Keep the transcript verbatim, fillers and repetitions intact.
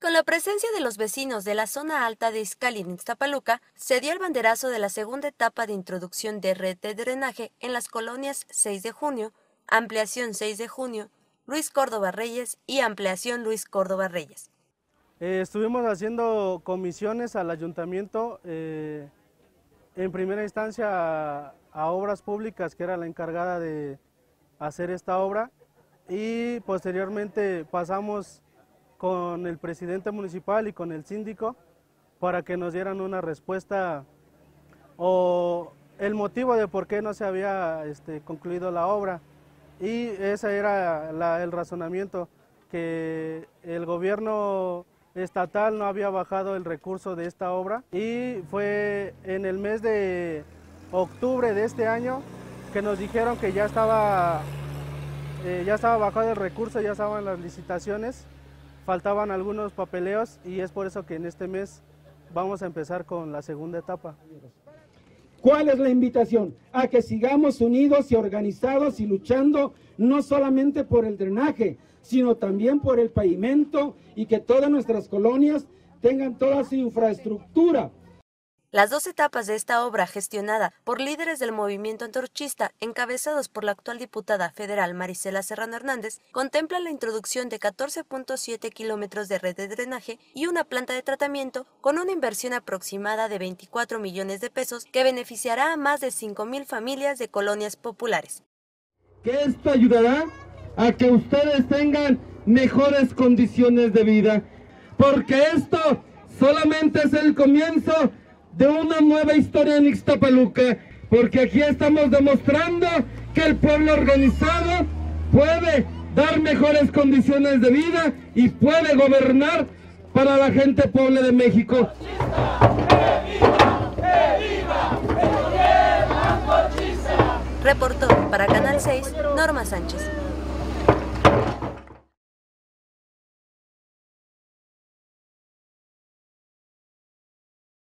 Con la presencia de los vecinos de la zona alta de Izcalli en Ixtapaluca, se dio el banderazo de la segunda etapa de introducción de red de drenaje en las colonias seis de junio, Ampliación seis de junio, Luis Córdoba Reyes y Ampliación Luis Córdoba Reyes. Eh, estuvimos haciendo comisiones al ayuntamiento, eh, en primera instancia a, a Obras Públicas, que era la encargada de hacer esta obra, y posteriormente pasamos con el presidente municipal y con el síndico para que nos dieran una respuesta o el motivo de por qué no se había este, concluido la obra. Y ese era la, el razonamiento, que el gobierno estatal no había bajado el recurso de esta obra, y fue en el mes de octubre de este año que nos dijeron que ya estaba, eh, ya estaba bajado el recurso, ya estaban las licitaciones, faltaban algunos papeleos, y es por eso que en este mes vamos a empezar con la segunda etapa. ¿Cuál es la invitación? A que sigamos unidos y organizados y luchando no solamente por el drenaje, sino también por el pavimento, y que todas nuestras colonias tengan toda su infraestructura. Las dos etapas de esta obra, gestionada por líderes del movimiento antorchista, encabezados por la actual diputada federal Marisela Serrano Hernández, contemplan la introducción de catorce punto siete kilómetros de red de drenaje y una planta de tratamiento con una inversión aproximada de veinticuatro millones de pesos que beneficiará a más de cinco mil familias de colonias populares. Que esto ayudará a que ustedes tengan mejores condiciones de vida, porque esto solamente es el comienzo de una nueva historia en Ixtapaluca, porque aquí estamos demostrando que el pueblo organizado puede dar mejores condiciones de vida y puede gobernar para la gente pobre de México. Reportó para Canal seis, Norma Sánchez.